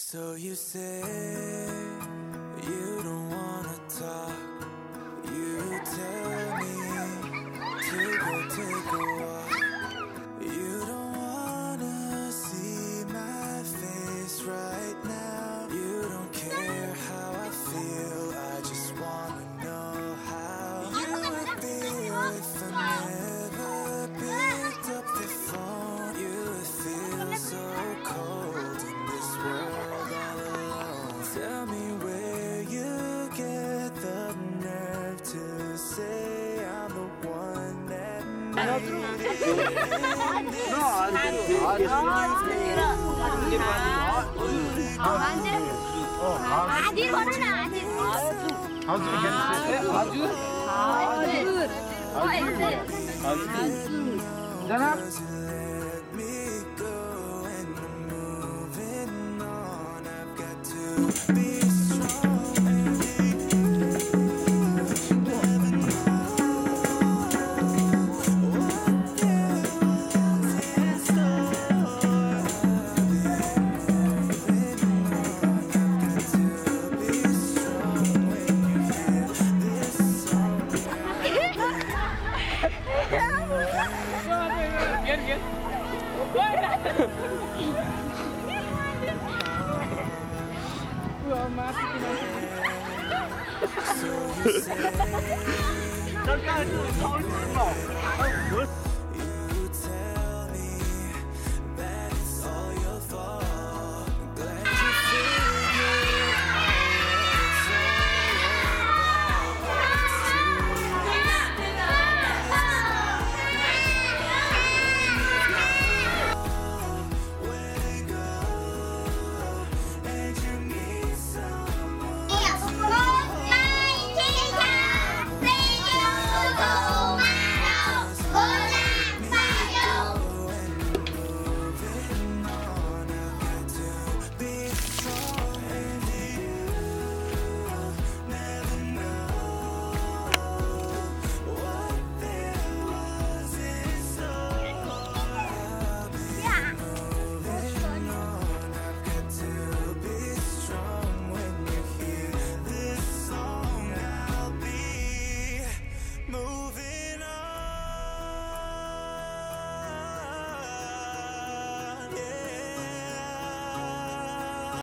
So you say you don't wanna talk. You tell me to go take a walk. You don't wanna see my face right now. You don't care how I feel. I just wanna know how you would feel if I never picked up the phone. You would feel so cold in this world all alone. Tell me where you get the nerve to say I'm the one that made it. Does it let me go and I'm moving on? I've got to be strong and never know what there was in store. I've been moving on. I've got to be strong when you hear this song.